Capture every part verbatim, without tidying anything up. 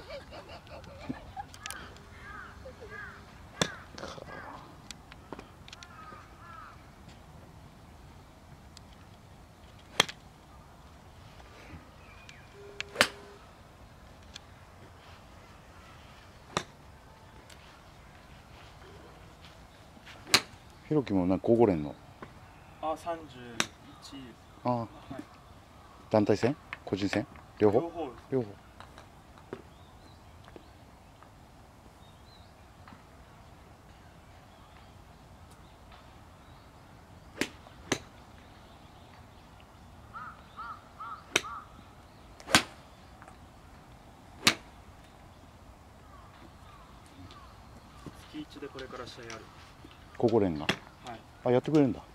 ひろきもなんか高校連の。 あ、三十一。 ああ、 はい、 団体戦、個人戦、両方。 両方。 両方。 月一でこれから試合ある。 高校連が。 はい。 あ、やってくれるんだ。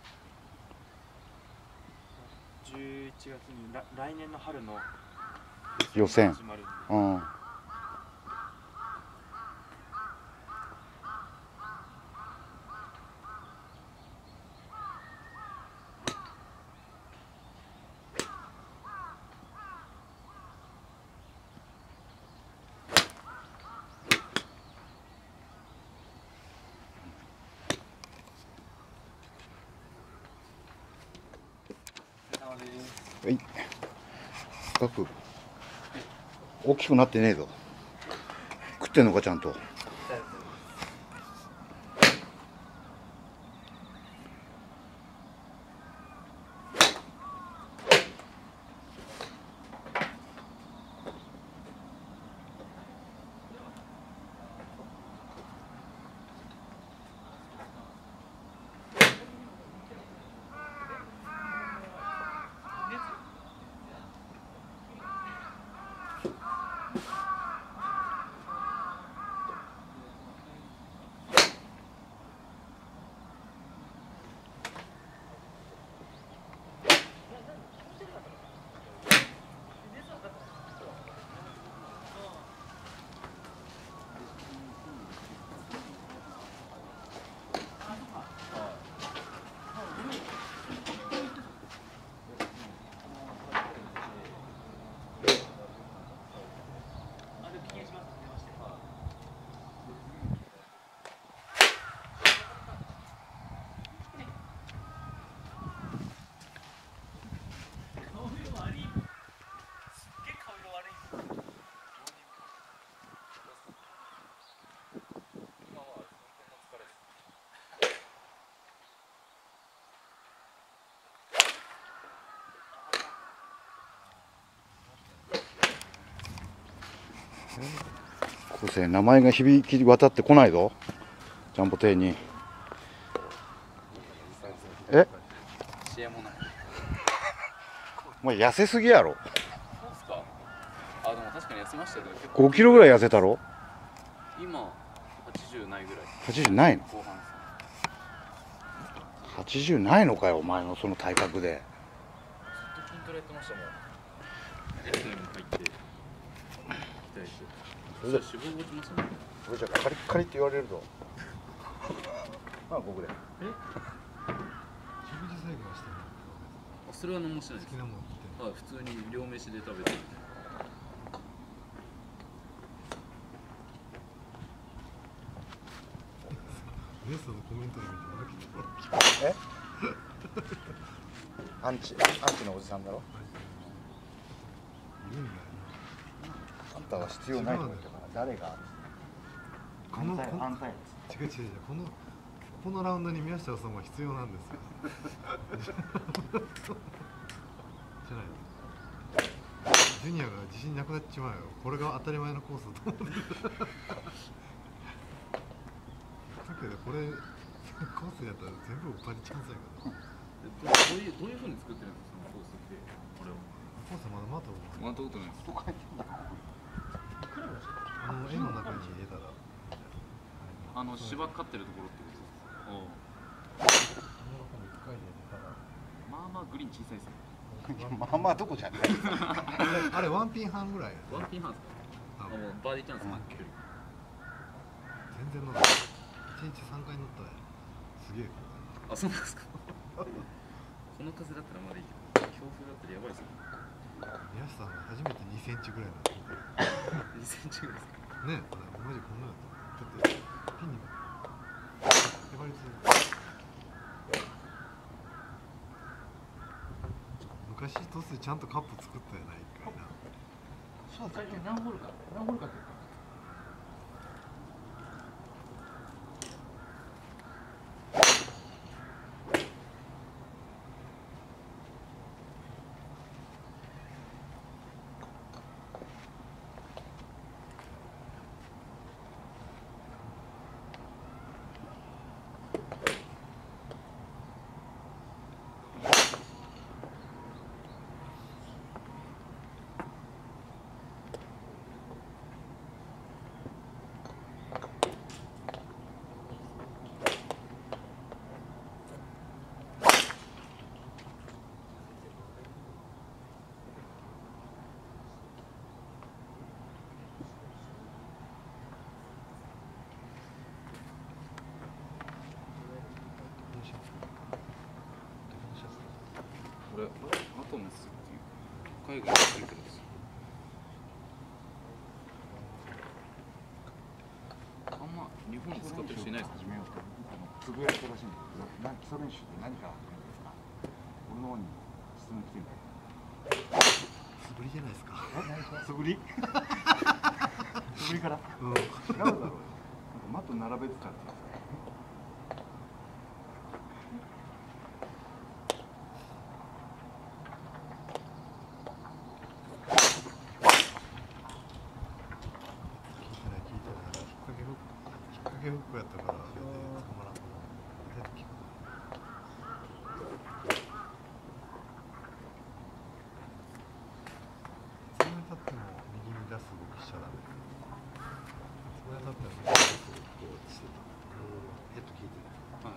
十一月に来来年の春の予選。 始まるんで。 うん。はい。深く。大きくなってねえぞ。食ってんのかちゃんと。こうせ名前が響き渡ってこないぞ、ジャンボ亭に。えお前痩せすぎやろ。 そうっすか。あ、でも確かに痩せましたよ。 ごキロぐらい痩せたろ。 今はちじゅうないぐらい。 はちじゅうないの。 後半ですね。 はちじゅうないのかよお前のその体格で。 ずっと筋トレやってましたもん。エスエム入って鍛えて。それじゃ脂肪落ちますよね。 それじゃカリッカリって言われるぞ。まあ僕で。え？ 食事最後はしてない。 あ、それは何もしてないです。 好きなもの食ってはい、普通に両飯で食べてる。 レストのコメントで見てえ？アンチアンチのおじさんだろ。 いるんだよあんたは必要ないと思ったから誰が？ このこの安泰違う違う違う、このこのラウンドに宮下さんは必要なんですよ。じゃない。ジュニアが自信なくなっちまうよ。これが当たり前のコースだと思って。だけどこれコースやったら全部バリチャンスやから。 どういうどういう風に作ってるんですか、そのコースって。これを。 コースまだまだまたことないです。 あの絵の中に入れたら。 あの芝刈ってるところってことですか。まあまあグリーン小さいですね。 まあまあどこじゃない。 あれワンピン半ぐらい。 ワンピン半ですか。あ、もうバーディーチャンスの距離。 全然乗った。一日三回乗ったね。すげえ。 あ、そうなんですか。この風だったらまだいいけど、強風だったらやばいですね。 宮下さんが初めてにセンチぐらいのにセンチぐらいですか。 ね、これマジこんなだっただってピンにへばりついて昔トスでちゃんとカップ作ったよな一回な。 そうだっけ。何ホールか何ホールかっていうか。これアトムスっていう海外で作ってるんですよ。あんま日本で使ってる人いないですか。 始めようとつぶやいたらしいんだけど、な基礎練習って何から始めるんですか。俺の方に質問来てんだよ。 素振りじゃないですか。 素振り素振りから、 うん、 違うだろうよ。なんかマット並べてたって言ってた。 フックやったから全然捕まらんもの出てきた。いつまでたっても右に出す動きしちゃダメ。いつまでたっても右に出す動きこうしてた。ヘッド効いてる。 はい。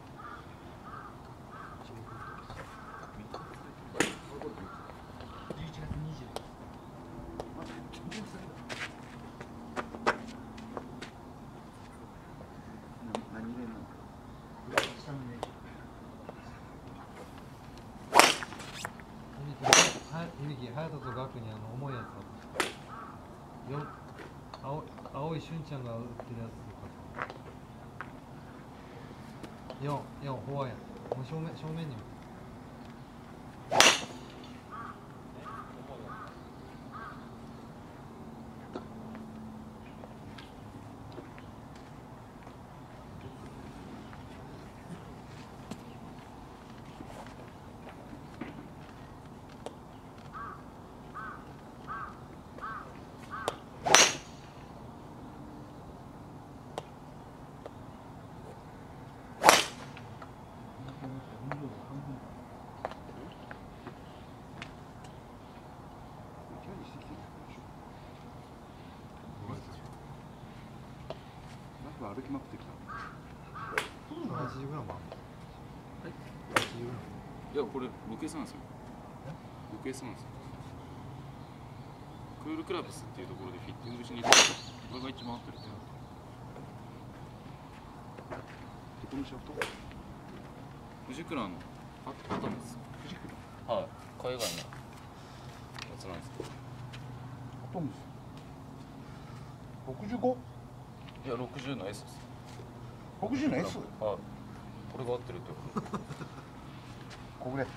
じゅういちがつにじゅう。 何入れんの。 下のね。 響き、隼人とガクにあの重いやつあった。よ、青、青いしゅんちゃんが売ってるやつとか。四、四、フォアや。もう正面、正面にも。 歩きまくってきた。 はちじゅうグラムあんの。 はい。 はちじゅうグラム。 いやこれろくエスなんですよ。ろくエスなんですよ。クールクラブスっていうところでフィッティングしに行ってこれが一番合ってるって。 どこのシャフト？ フジクラのあアトムです。 フジクラ。はい。海外のやつなんですけど。 アトムス。六十五？ いやろくじゅうの S です。 六十の S？ はい。これが合ってるってこと。 これ。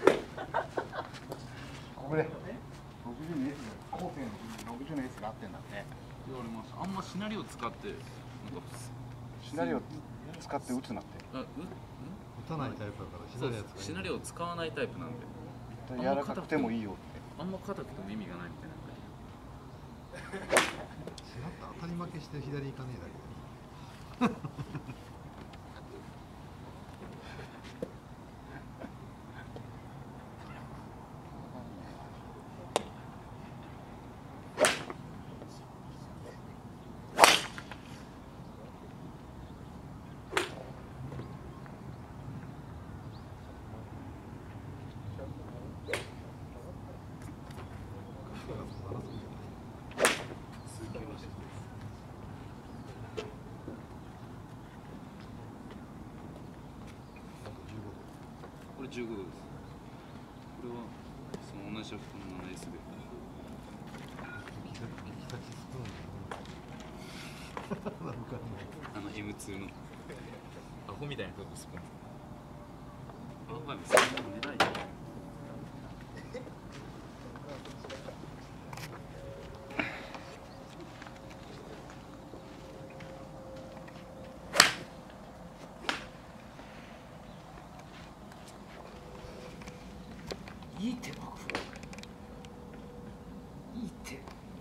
これ。六十の S が後世の六十の S が合ってんだね。 言われました。あんまシナリオ使ってなんかシナリオ使って打つなって。 あ、う、 打たないタイプだからシナリオ使う。 シナリオ使わないタイプなんで。 柔らかくてもいいよって。 あんま硬くても意味がないみたいな。 しまった当たり負けして左行かねえだけで。 これじゅうごどです。これはその同じシャフトのあの エムツー のアホみたいなとこスポンあんまりそんなの出ないよいいって僕いいって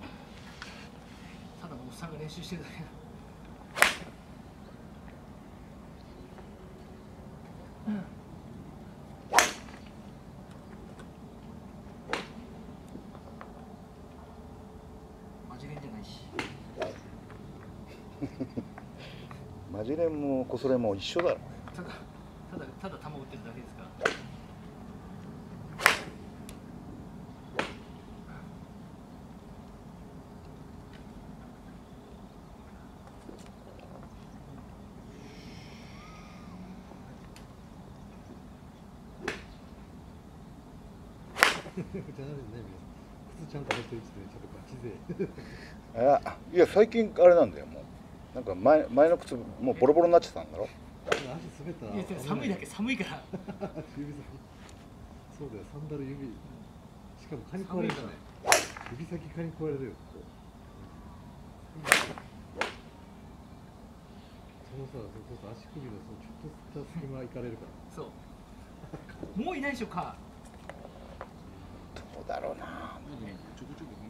ただのおっさんが練習してるだけだうんマジレンじゃないしマジレンもコソレンも一緒だろ。 ただただただ球打ってるだけですからじゃないですね、靴ちゃんと履いてるってちょっとガチ勢。 あいや最近あれなんだよもうなんか前前の靴もうボロボロになっちゃったんだろ。 足滑ったら。いや寒いだけ寒いから。指先。そうだよサンダル指。しかも蚊に食われるからね。指先蚊に食われるよ。そのさ、そうそう足首のそのちょっとした隙間いかれるから。そう。もういないでしょ蚊。 どうだろうな。 ちょこちょこ